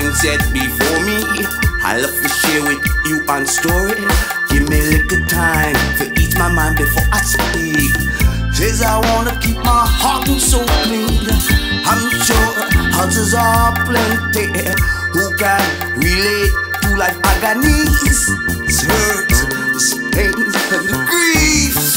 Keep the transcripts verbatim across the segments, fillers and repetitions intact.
lying set before me. I love to share with you one story. Give me a little time to ease my mind before I speak. Says I wanna keep my heart and soul clean. I'm sure houses are plenty who can relate to life agonies, its hurts, its pains, and the griefs.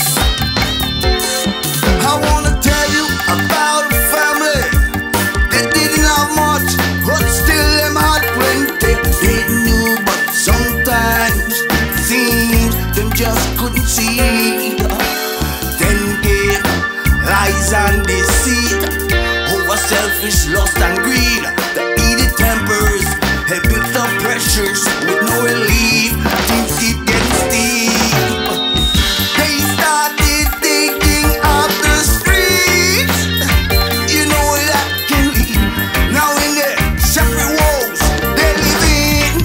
I wanna tell you about a family that didn't have much, but still them had plenty. They knew, but sometimes it seemed them just couldn't see. Then came lies and deceit, over selfish lust and greed. The heated tempers have built up pressures with no relief. Things keep getting steep. They started thinking of the streets. You know that can lead. Now in their separate walls they live in.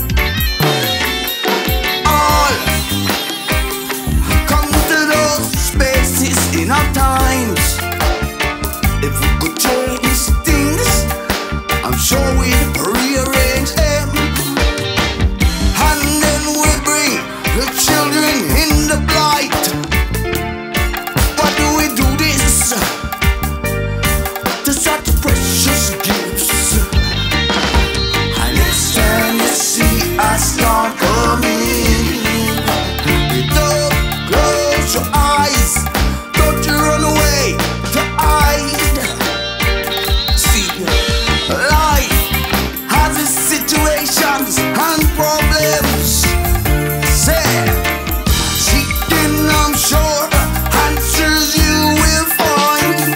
All come to those spaces in our times. If we could change things, I'm sure we'd rearrange them. And then we bring the children in the blight. Why do we do this to such precious gifts? And next time you see a storm coming, you don't close your eyes. Don't you run away to hide. See, life has its situations and problems. Say, seeking, I'm sure, answers you will find.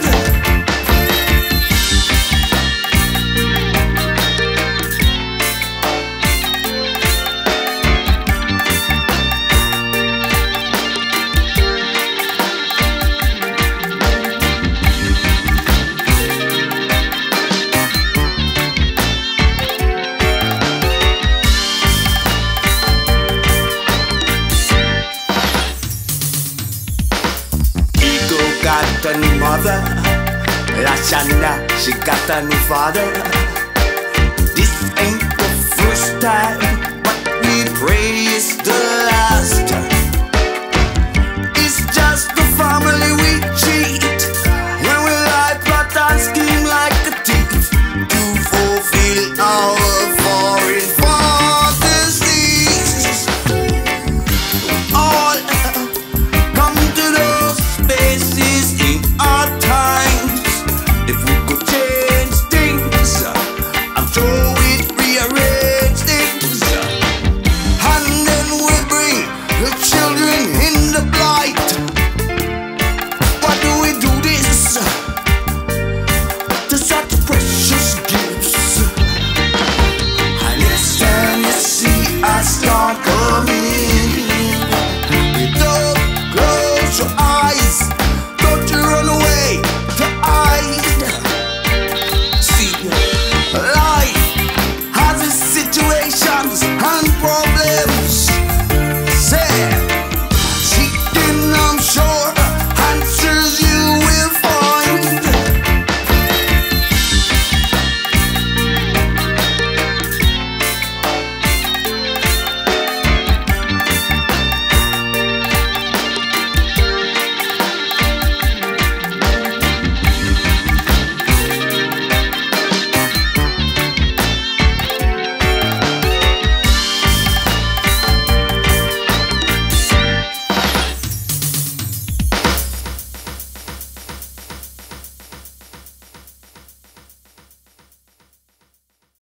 Ego got a new mother, Lashana, she got a new father. This ain't the first time, but we pray it's the last.